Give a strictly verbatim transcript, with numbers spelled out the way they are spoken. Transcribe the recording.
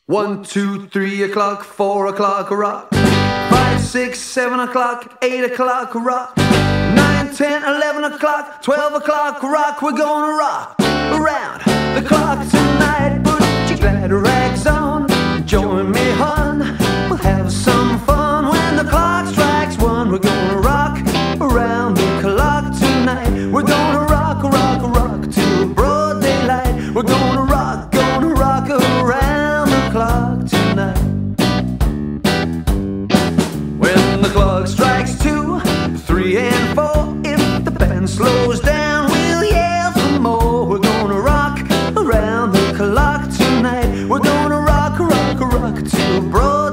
One, two, three o'clock, four o'clock, rock. Five, six, seven o'clock, eight o'clock, rock. Nine, ten, eleven o'clock, twelve o'clock, rock. We're gonna rock around the clock tonight. Put your glad rags on, join me, hon. We'll have some fun when the clock strikes one. We're gonna rock around the clock tonight. We're gonna rock, rock, rock till broad daylight. We're gonna rock, gonna rock around the clock tonight. When the clock strikes two, three and four, if the band slows down, we'll yell for more. We're gonna rock around the clock tonight. We're gonna rock, rock, rock till broad